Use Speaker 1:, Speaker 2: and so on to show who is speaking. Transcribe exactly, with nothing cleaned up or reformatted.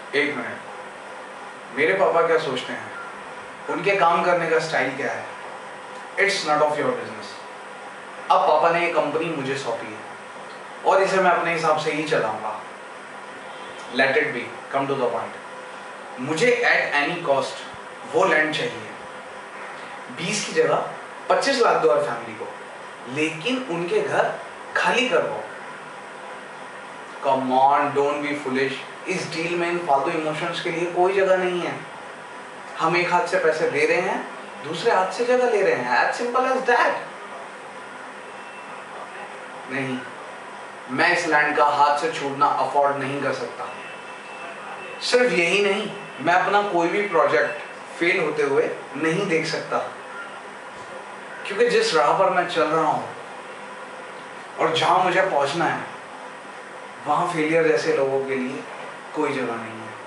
Speaker 1: एक मिनट, मेरे पापा क्या सोचते हैं, उनके काम करने का स्टाइल क्या है, it's not of your business. अब पापा ने ये कंपनी मुझे सौंपी है और इसे मैं अपने हिसाब से ही चलाऊंगा। Let it be, come to the point. मुझे एट एनी कॉस्ट वो लैंड चाहिए। बीस की जगह पच्चीस लाख दो और फैमिली को, लेकिन उनके घर खाली करवाओ। Come on, don't be foolish. इस डील में इन फालतू इमोशंस के लिए कोई जगह नहीं है। हम एक हाथ से पैसे दे रहे हैं, दूसरे हाथ से जगह ले रहे हैं, एज सिंपल एज दैट। नहीं, मैं इस लैंड का हाथ से छूटना अफोर्ड नहीं कर सकता। सिर्फ यही नहीं, मैं अपना कोई भी प्रोजेक्ट फेल होते हुए नहीं देख सकता, क्योंकि जिस राह पर मैं चल रहा हूं और जहां मुझे पहुंचना है, वहां फेलियर जैसे लोगों के लिए कोई जगह नहीं है।